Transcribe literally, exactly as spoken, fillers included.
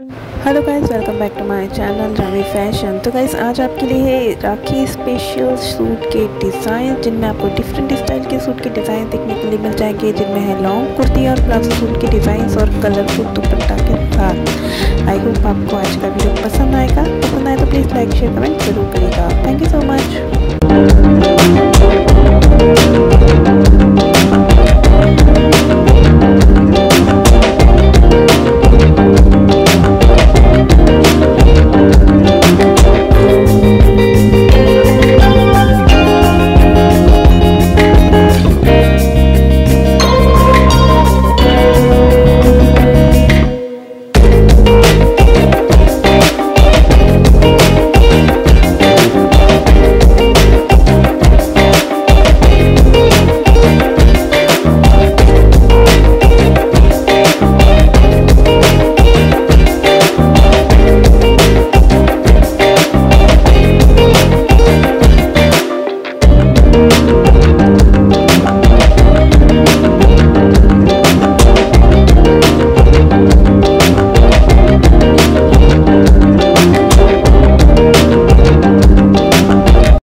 Hello guys, welcome back to my channel Raavi fashion. तो guys आज आपके लिए है राखी स्पेशल सूट के डिज़ाइन, जिनमें आपको डिफरेंट स्टाइल के सूट के डिज़ाइन देखने के लिए मिल जाएंगे, जिनमें है लॉन्ग कुर्ती और प्लाजो सूट के डिज़ाइन और कलरफुल दुपट्टा के साथ। आई होप आपको आज का वीडियो पसंद आएगा। पसंद आए तो प्लीज़ लाइक शेयर कमेंट जरूर करिएगा। Thank you so much.